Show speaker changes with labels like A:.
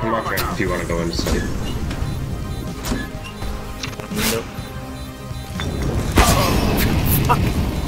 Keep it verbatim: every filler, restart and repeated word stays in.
A: can watch out if you want to go inside.
B: Nope.
C: Oh, fuck.